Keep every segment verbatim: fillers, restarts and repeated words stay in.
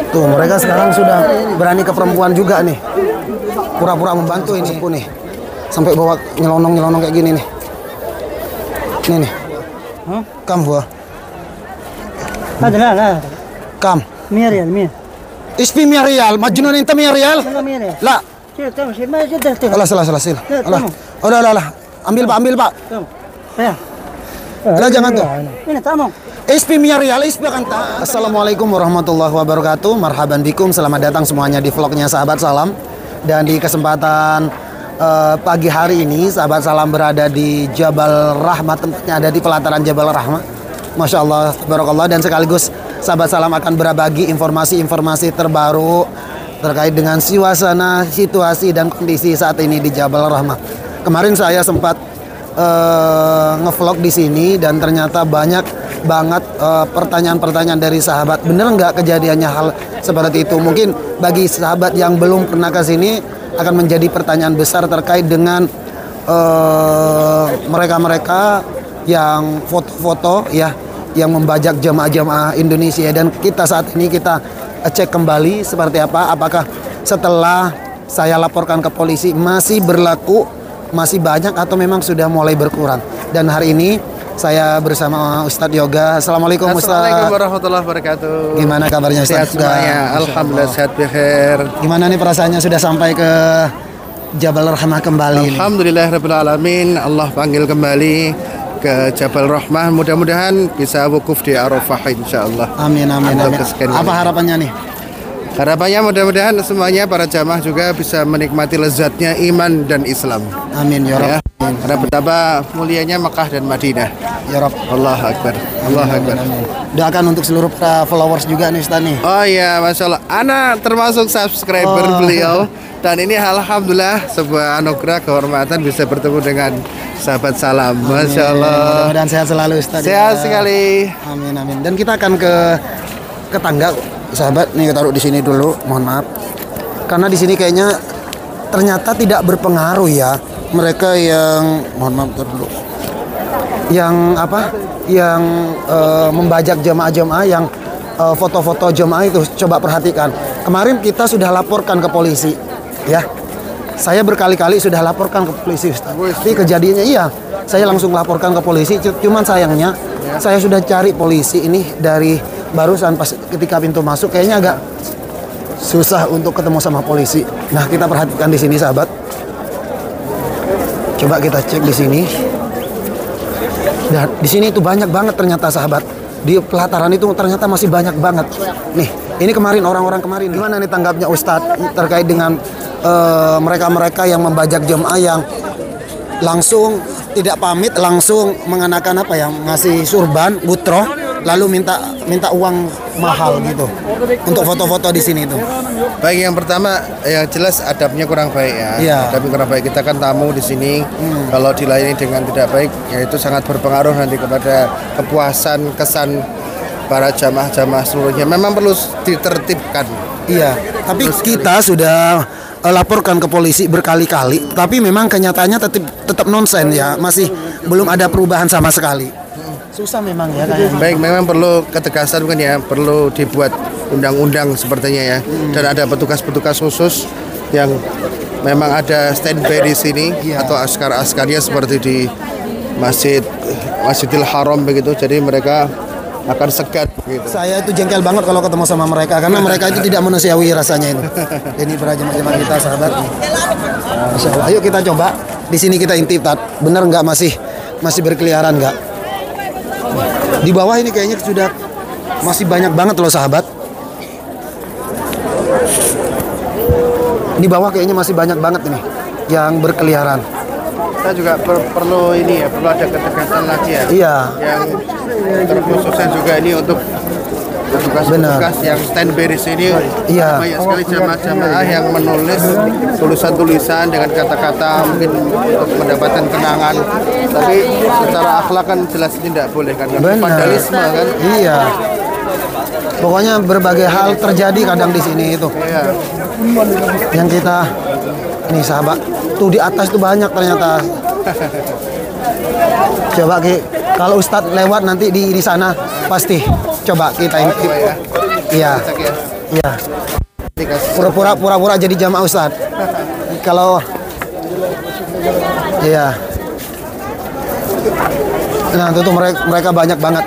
Tuh, mereka sekarang sudah berani ke perempuan juga nih. Pura-pura membantu ini sepuh nih. Sampai bawa nyelonong-nyelonong kayak gini nih. Ini nih. Kam gua. هذا لا لا Kam. مية ريال مية Ispi mia rial, majnun inta mia rial? والله مية ريال La. شيل تمام شيل ما جد تمام Alah, salah, salah, salah. Ya, Alah. tolong. Udah, udah, udah. Ambil, Pak, ambil, Pak. تمام يا Lah, jangan tuh. هنا تمام Ispi mia rial, ispi akan ta. Assalamualaikum warahmatullahi wabarakatuh. Marhaban bikum, selamat datang semuanya di vlognya Sahabat Salam. Dan di kesempatan uh, pagi hari ini, Sahabat Salam berada di Jabal Rahmah, tempatnya ada di pelataran Jabal Rahmah. Masya Allah, barakallah. Dan sekaligus Sahabat Salam akan berbagi informasi-informasi terbaru terkait dengan suasana, situasi, dan kondisi saat ini di Jabal Rahmah. Kemarin saya sempat uh, ngevlog di sini dan ternyata banyak banget pertanyaan-pertanyaan uh, dari sahabat. Bener nggak kejadiannya hal seperti itu? Mungkin bagi sahabat yang belum pernah ke sini akan menjadi pertanyaan besar terkait dengan mereka-mereka uh, yang foto-foto ya, yang membajak jamaah-jamaah Indonesia. Dan kita saat ini kita cek kembali seperti apa, apakah setelah saya laporkan ke polisi masih berlaku, masih banyak, atau memang sudah mulai berkurang. Dan hari ini saya bersama Ustadz Yoga. Assalamualaikum Ustadz. Assalamualaikum warahmatullahi wabarakatuh. Gimana kabarnya Ustadz? Sehat semuanya, alhamdulillah sehat bikhair. Gimana nih perasaannya sudah sampai ke Jabal Rahmah kembali? Alhamdulillah rabbil alamin, Allah panggil kembali ke Jabal Rahmah. Mudah-mudahan bisa wukuf di Arafah insyaallah. Amin amin amin. Apa harapannya nih? Harapannya mudah-mudahan semuanya para jamaah juga bisa menikmati lezatnya iman dan Islam. Amin ya Rabb. Ya. Karena betapa mulianya Mekah dan Madinah. Ya Rabb. Allah Akbar. Allah Akbar. Doakan untuk seluruh para followers juga nih Ustaz nih. Oh iya, Masya Allah. Ana termasuk subscriber oh. beliau. Dan ini alhamdulillah sebuah anugerah kehormatan bisa bertemu dengan Sahabat Salam. Masya Allah. Dan sehat selalu Ustaz. Sehat ya. sekali. Amin amin. Dan kita akan ke ke tangga sahabat nih, taruh di sini dulu. Mohon maaf. Karena di sini kayaknya ternyata tidak berpengaruh ya. Mereka yang mohon maaf dulu. Yang apa? Yang uh, membajak jamaah-jamaah, yang uh, foto-foto jamaah itu, coba perhatikan. Kemarin kita sudah laporkan ke polisi. Ya, saya berkali-kali sudah laporkan ke polisi Ustaz. Tapi kejadiannya iya, saya langsung laporkan ke polisi. Cuman sayangnya ya, saya sudah cari polisi ini dari barusan pas ketika pintu masuk, kayaknya agak susah untuk ketemu sama polisi. Nah, kita perhatikan di sini sahabat. Coba kita cek di sini. Dan di sini itu banyak banget ternyata sahabat. Di pelataran itu ternyata masih banyak banget. Nih, ini kemarin orang-orang kemarin. Gimana nih tanggapnya Ustadz terkait dengan mereka-mereka uh, yang membajak jemaah, yang langsung tidak pamit, langsung mengenakan apa ya, ngasih surban, butroh, lalu minta minta uang mahal gitu untuk foto-foto di sini itu. Baik, yang pertama yang jelas adabnya kurang baik ya. Iya. Adabnya kurang baik. Kita kan tamu di sini. Hmm. Kalau dilayani dengan tidak baik, ya itu sangat berpengaruh nanti kepada kepuasan, kesan para jamaah-jamaah seluruhnya. Memang perlu ditertibkan. Iya. Tapi Terus kita sekali. sudah uh, laporkan ke polisi berkali-kali. Tapi memang kenyataannya tetap tetap nonsen ya. Masih belum ada perubahan sama sekali. Susah memang ya kayaknya. Baik, memang perlu ketegasan kan ya, perlu dibuat undang-undang sepertinya ya. Hmm. Dan ada petugas-petugas khusus yang memang ada standby di sini ya, atau askar-askarnya seperti di Masjid Masjidil Haram begitu. Jadi mereka akan segat gitu. Saya itu jengkel banget kalau ketemu sama mereka karena mereka itu tidak manusiawi rasanya itu. Ini para jemaah-jemaah kita sahabat. Masya Allah. Ayo kita coba di sini kita intip tat. Bener nggak masih masih berkeliaran nggak? Di bawah ini kayaknya sudah masih banyak banget loh sahabat. Di bawah kayaknya masih banyak banget ini yang berkeliaran. Kita juga per perlu ini ya, perlu ada ketegasan lagi ya. Iya. Yang terkhususnya juga ini untuk petugas-petugas yang standby di sini. Iya. Banyak sekali jamaah-jamaah yang menulis tulisan-tulisan dengan kata-kata mungkin untuk mendapatkan kenangan. Tapi secara akhlak kan jelas tidak boleh kan. Vandalisme kan. Iya. Pokoknya berbagai hal terjadi kadang di sini itu. Iya. Yang kita ini sahabat tuh di atas tuh banyak ternyata. Coba Ki, kalau Ustadz lewat nanti di di sana pasti coba kita intip. Ya. Iya. Iya. Pura-pura pura-pura jadi jamaah Ustaz. Kalau iya. Nah, itu tuh mereka, mereka banyak banget.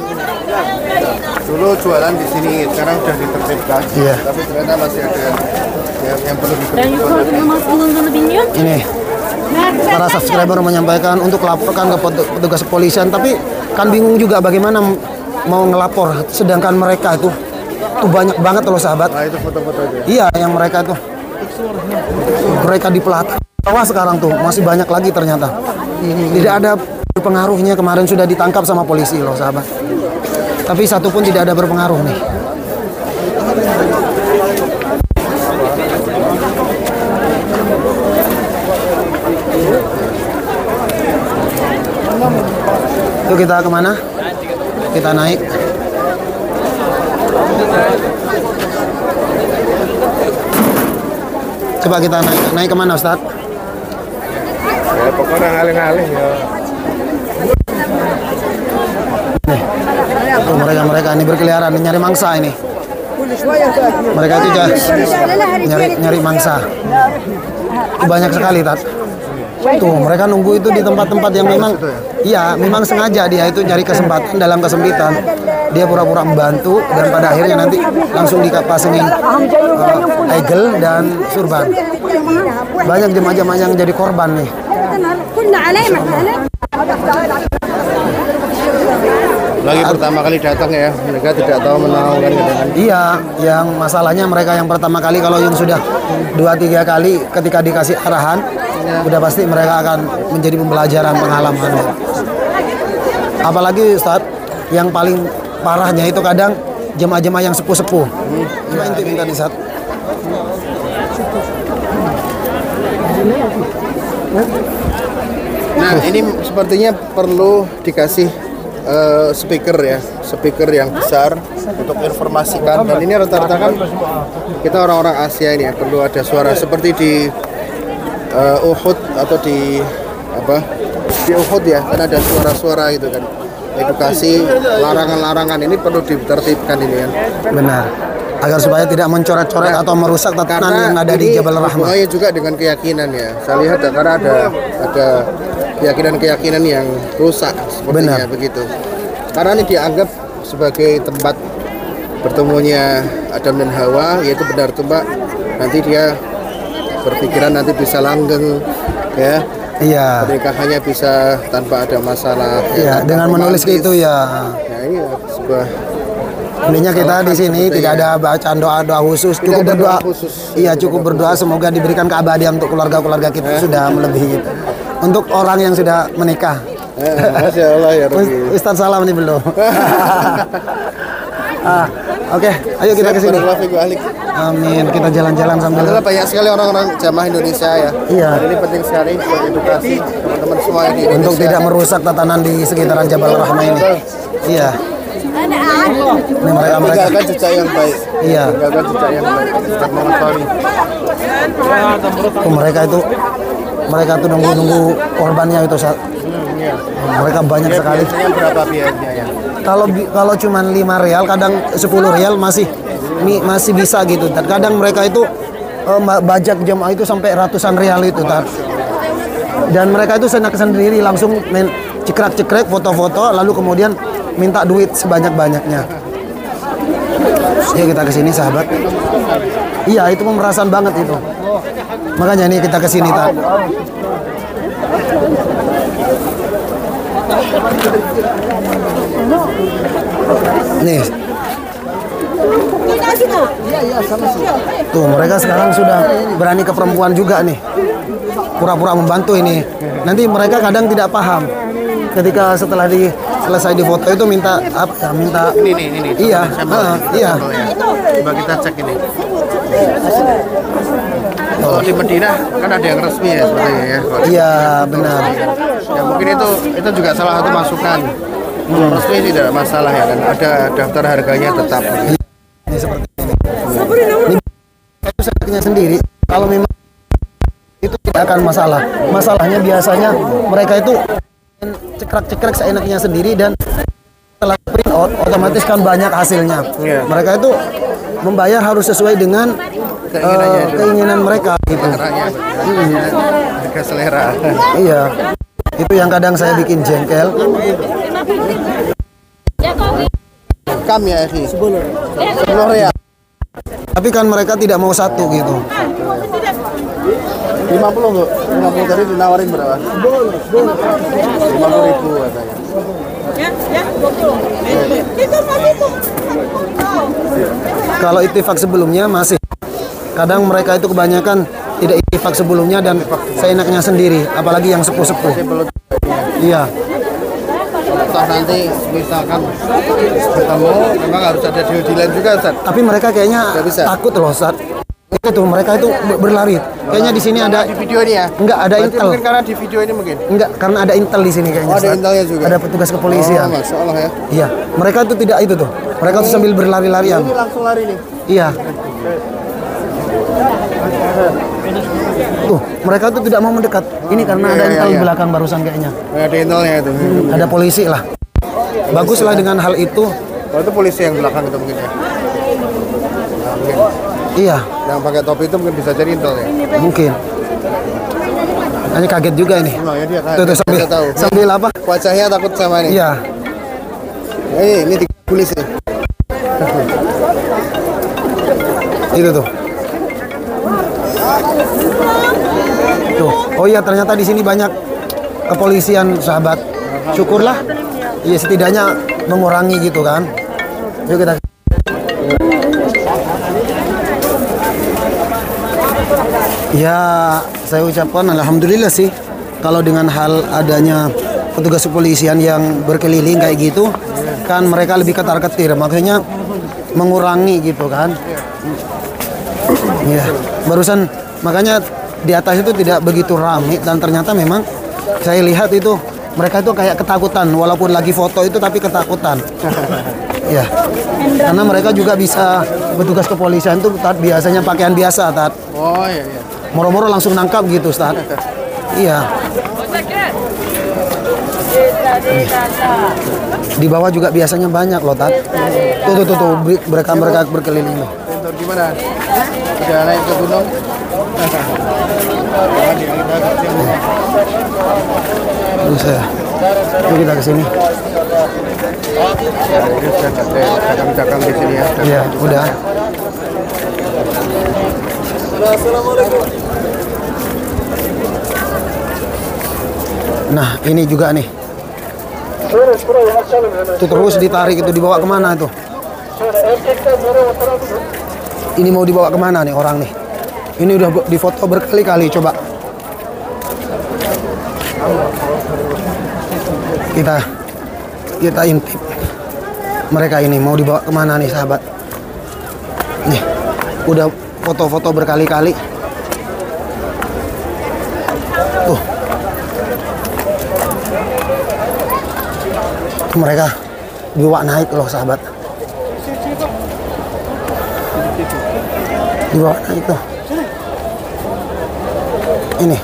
Dulu jualan di sini, sekarang sudah ditertibkan. Iya. Tapi ternyata masih ada yang, yang perlu ditertibkan. Ini para subscriber menyampaikan untuk laporkan ke petugas kepolisian, tapi kan bingung juga bagaimana mau ngelapor, sedangkan mereka itu tuh banyak banget loh sahabat. Nah, itu foto-foto aja. Iya, yang mereka tuh mereka di pelataran bawah sekarang tuh masih banyak lagi ternyata. Tidak ada pengaruhnya, kemarin sudah ditangkap sama polisi loh sahabat. Tapi satu pun tidak ada berpengaruh nih. Itu kita kemana? Kita naik. Coba kita naik. Naik kemana Ustaz? Ya pokoknya ngaling-ngaling ya. Nih, tuh mereka-mereka ini berkeliaran nyari mangsa ini. Mereka itu juga nyari nyari mangsa. Itu banyak sekali Tat. Tuh mereka nunggu itu di tempat-tempat yang memang, iya memang sengaja dia itu cari kesempatan dalam kesempitan. Dia pura-pura membantu dan pada akhirnya nanti langsung dipasangin uh, egel dan surban. Banyak jemaah-jemaah yang jadi korban nih. Lagi pertama kali datang ya, mereka tidak tahu menahu kan gitu kan. Iya, yang masalahnya mereka yang pertama kali, kalau yang sudah dua tiga kali ketika dikasih arahan, ya, udah pasti mereka akan menjadi pembelajaran, pengalaman. Apalagi Ustaz, yang paling parahnya itu kadang jemaah-jemaah yang sepuh-sepuh. Hmm. Coba inti minta di saat. Nah, ini sepertinya perlu dikasih Uh, speaker ya, speaker yang besar untuk informasikan. Dan ini rata-rata kan kita orang-orang Asia ini ya, perlu ada suara seperti di uh, Uhud atau di apa di Uhud ya, kan ada suara-suara gitu kan, edukasi, larangan-larangan ini perlu ditertibkan ini kan. Benar, agar supaya tidak mencoret-coret nah, atau merusak tatanan yang ada di Jabal Rahmah. Karena juga dengan keyakinan ya, saya lihat ya, karena ada ada keyakinan-keyakinan yang rusak sepertinya. Benar. Begitu. Karena ini dianggap sebagai tempat bertemunya Adam dan Hawa, yaitu benar tuh Mbak. Nanti dia berpikiran nanti bisa langgeng ya. Iya. Pernikahannya bisa tanpa ada masalah. Iya, ya, dengan menulis itu ya. Nah, ini ya, sebuah intinya kita di sini tidak ya, ada bacaan doa-doa khusus, cukup berdoa. Khusus. Iya, cukup berdoa semoga diberikan keabadian untuk keluarga-keluarga kita. Eh. Sudah melebihi itu. Untuk orang yang sudah menikah. Eh, Masya Allah ya Rabbi. Ustaz salam nih belum. ah, Oke, okay. Ayo kita ke sini. Amin. Kita jalan-jalan sambil. Adalah banyak sekali orang-orang jamaah Indonesia ya. Iya. Dan ini penting sekali buat edukasi teman-teman semua yang di Indonesia. Untuk tidak merusak tatanan di sekitaran Jabal Rahmah ini. Iya. Ini mereka mereka. Tinggalkan jejak yang baik. Iya. Tinggalkan jejak yang baik. Tetap mengetahui. Oh, mereka itu mereka tuh nunggu-nunggu korbannya itu saat. Hmm, iya. Mereka banyak biaya, sekali. Berapa biayanya ya? Kalau kalau cuma lima real, kadang sepuluh real masih mi, masih bisa gitu. Dan kadang mereka itu uh, bajak jemaah itu sampai ratusan real itu, tar. Dan mereka itu senang sendiri langsung main cekrek-cekrek foto-foto, lalu kemudian minta duit sebanyak-banyaknya. Ya kita ke sini sahabat. Iya, itu pemerasan banget itu. Makanya nih kita ke sini, tar. Nih. Tuh, mereka sekarang sudah berani ke perempuan juga nih. Pura-pura membantu ini. Nanti mereka kadang tidak paham. Ketika setelah di selesai di foto itu minta apa ya, minta ini nih, ini nih. Iya, uh, iya. Coba kita cek ini. Kalau di Medina kan ada yang resmi ya sepertinya ya. Iya, benar. Ya mungkin itu itu juga salah satu masukan. Hmm. Resmi tidak masalah ya, dan ada daftar harganya tetap. Ini seperti ini. Ini itu senangnya sendiri. Kalau memang itu tidak akan masalah. Masalahnya biasanya mereka itu cekrek-cekrek seenaknya sendiri, dan setelah print ot- otomatis kan banyak hasilnya. Iya. Mereka itu membayar harus sesuai dengan Keinginannya eh, itu. keinginan mereka gitu. Caranya, harga selera. Iya. Itu yang kadang saya bikin jengkel. Kam ya sih. Sepuluh. Sepuluh ya. Tapi kan mereka tidak mau satu gitu. Lima puluh bu. Lima puluh tadi dinawarin berapa? Lima puluh ribu katanya. Kalau ittifak sebelumnya masih. Kadang mereka itu kebanyakan tidak ittifak sebelumnya dan seenaknya sendiri, apalagi yang sepuh-sepuh. Iya. Toh nanti misalkan ketemu, memang harus ada deal-dealan juga Ustaz. Tapi mereka kayaknya Nggak bisa. takut loh, Ustaz. Itu tuh mereka itu ber- berlari. Kayaknya di sini ada Di video ini ya? enggak ada Berarti intel. mungkin karena di video ini mungkin. Enggak, karena ada intel di sini kayaknya. Oh, ada Ustaz. intelnya juga? Ada petugas kepolisian. Oh, Masya Allah ya. Iya, mereka itu tidak itu tuh. Mereka tuh sambil berlari-larian. Ini langsung lari nih. Iya. Tuh, mereka tuh tidak mau mendekat. Ini karena Iya, ada iya, intel di iya. belakang barusan kayaknya. Ada intelnya itu. Ada polisi lah. Baguslah dengan hal itu. Oh, itu polisi yang belakang itu mungkin ya. Nah, mungkin. Iya, Yang pakai topi itu mungkin bisa jadi intel ya. mungkin. Hanya kaget juga ini. Oh, ya dia Tuh, tuh sambil, tahu. sambil apa? Wajahnya takut sama ini. Iya. Nah, ini ini tiga polisi. Itu tuh. Tuh. Oh iya, ternyata di sini banyak kepolisian, sahabat. Syukurlah. Iya, setidaknya mengurangi gitu kan. Yuk kita. Ya, saya ucapkan alhamdulillah sih kalau dengan hal adanya petugas kepolisian yang berkeliling kayak gitu, kan mereka lebih ketar-ketir, maksudnya mengurangi gitu kan. Ya, barusan makanya di atas itu tidak begitu ramai dan ternyata memang saya lihat itu mereka itu kayak ketakutan walaupun lagi foto itu tapi ketakutan. Ya, karena mereka juga bisa petugas kepolisian itu Tat, biasanya pakaian biasa Tat. Oh iya iya. Moro-moro langsung nangkap gitu, Ustaz. Iya. Di bawah juga biasanya banyak loh, Tat. Tuh, tuh, tuh, tuh mereka mereka berkeliling loh. Pintu gimana? Udah naik ke gunung? Terus saya. Yuk kita ke sini. Dagang-dagang di sini ya. Iya, udah. Nah, ini juga nih. Itu terus ditarik itu dibawa kemana itu? Ini mau dibawa kemana nih orang nih? Ini udah difoto berkali-kali, coba. Kita kita intip. Mereka ini mau dibawa kemana nih, sahabat? Nih, udah foto-foto berkali-kali. Tuh. Mereka dibawa naik loh, sahabat. Dibawa naik loh. Ini.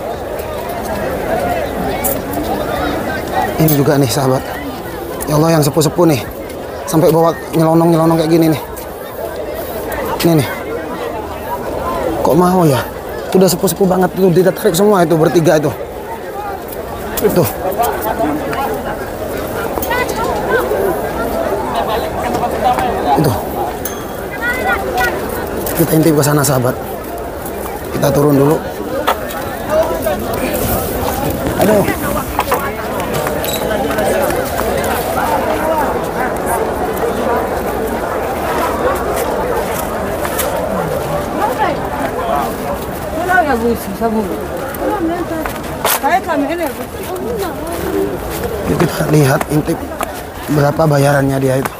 Ini juga nih, sahabat. Ya Allah, yang sepuh-sepuh nih. Sampai bawa nyelonong-nyelonong kayak gini nih. Ini nih. Kok mau ya? Udah sepuh-sepuh banget tuh, ditarik semua itu bertiga itu. Tuh. Itu. Kita intip ke sana, sahabat. Kita turun dulu. Aduh. Yuk kita lihat intip berapa bayarannya dia itu.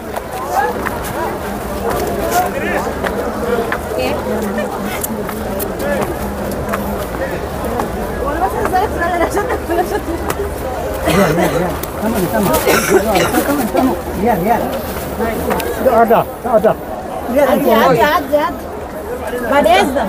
Lihat, lihat. Tidak ada, tidak ada. Lihat, lihat. Lihat, lihat. Badesda.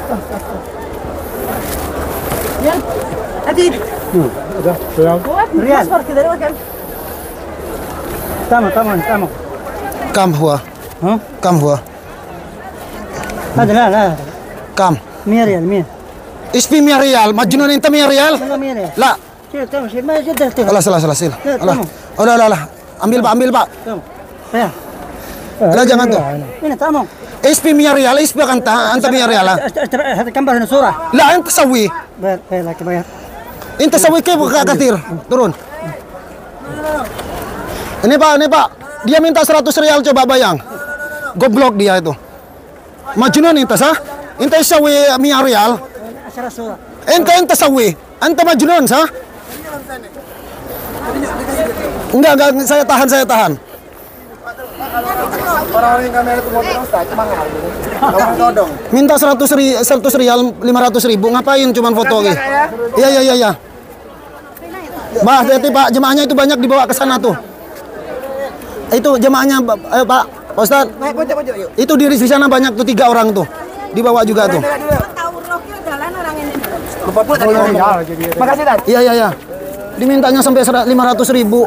Lihat. Hadi. Udah, sudah. Buat Lihat. paspor kita dulu kan. تمام تمام تمام. Kam huwa. ها؟ Kam huwa. هذا لا لا Kam. مية ريال مية. Ispi mia riyal. Majnun inta mia riyal? والله مية ريال. La. شيل تمام شيل ما جد تمام. Alah, salah, salah, sil. Ya, Alah. tama. Oh, lah, lah, lah. Ambil, Pak, ambil, Pak. تمام. يا. Alah, jangan tuh. هنا تمام. Ispi mia riyal, ispi kanta, anta mia riyal. هذا كم بهنا صورة. La, anta sawi. بير بير لك بير. Inta sawi ke katir. Turun. Ini, Pak, ini, Pak. Dia minta seratus riyal, coba bayang. Goblok dia itu. Majnun inta sah? Inta sawi mia riyal. عشرة صورة. Ente ente sawi. Anta majnun sah? Enggak, enggak, saya tahan, saya tahan. Orang-orang yang kamera itu mau terus cuma ngalih. Todong. Minta seratus ri, seratus riyal, lima ratus ribu. Ngapain cuman foto gitu? Iya, iya, iya, iya. Bah, hati Pak, jemaahnya itu banyak dibawa ke sana tuh. Itu jemaahnya, ayo Pak, Pak Ustadz. Itu di di sana banyak tuh, tiga orang tuh. Dibawa juga tuh. Makasih, Dad. Iya, iya, iya. Dimintanya sampai lima ratus ribu.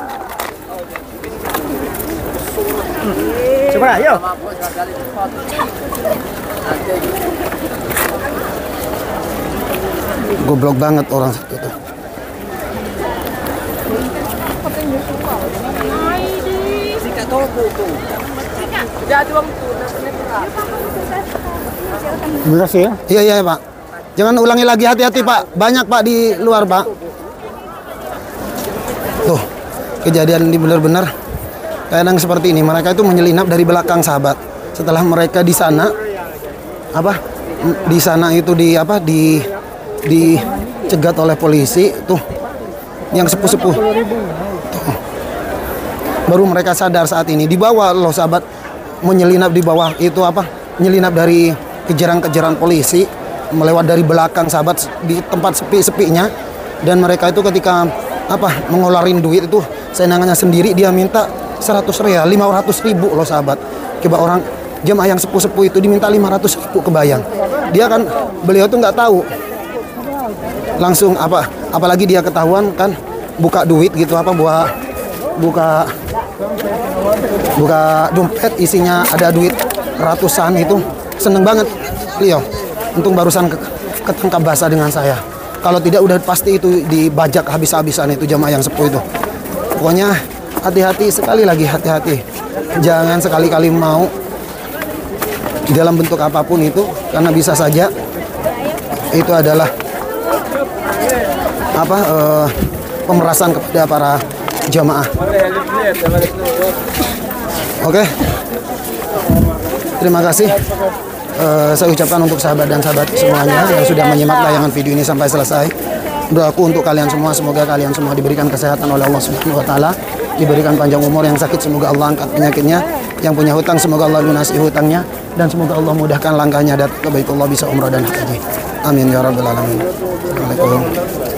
Coba yuk. Goblok banget orang itu. Beras ya? Iya, iya, Pak. Jangan ulangi lagi, hati-hati, Pak. Banyak, Pak, di luar, Pak. Tuh, kejadian ini benar-benar kadang seperti ini. Mereka itu menyelinap dari belakang, sahabat. Setelah mereka di sana, apa? Di sana itu di apa? Di dicegat oleh polisi, tuh. Yang sepuh-sepuh. Tuh. Baru mereka sadar saat ini. Dibawa loh, sahabat, menyelinap di bawah itu apa? Menyelinap dari kejaran-kejaran polisi, melewat dari belakang, sahabat, di tempat sepi-sepinya. Dan mereka itu ketika apa mengeluarin duit itu senangannya sendiri, dia minta seratus riyal, lima ratus ribu loh, sahabat. Coba orang jemaah yang sepuh-sepuh itu diminta lima ratus ribu, kebayang. Dia kan, beliau tuh nggak tahu. Langsung apa, apalagi dia ketahuan kan buka duit gitu, apa buat buka buka dompet isinya ada duit ratusan, itu seneng banget beliau. Untung barusan ke, ketangkap basah dengan saya. Kalau tidak udah pasti itu dibajak habis-habisan itu jamaah yang sepuh itu. Pokoknya hati-hati, sekali lagi hati-hati. Jangan sekali-kali mau dalam bentuk apapun itu, karena bisa saja itu adalah apa uh, pemerasan kepada para jamaah. Oke. Terima kasih. Uh, saya ucapkan untuk sahabat dan sahabat semuanya yang sudah menyimak tayangan video ini sampai selesai. Doaku untuk kalian semua, semoga kalian semua diberikan kesehatan oleh Allah Subhanahu wa taala, diberikan panjang umur. Yang sakit semoga Allah angkat penyakitnya, yang punya hutang semoga Allah lunasi hutangnya, dan semoga Allah mudahkan langkahnya datang ke Baitullah bisa umrah dan haji. Amin ya rabbal alamin. Assalamualaikum.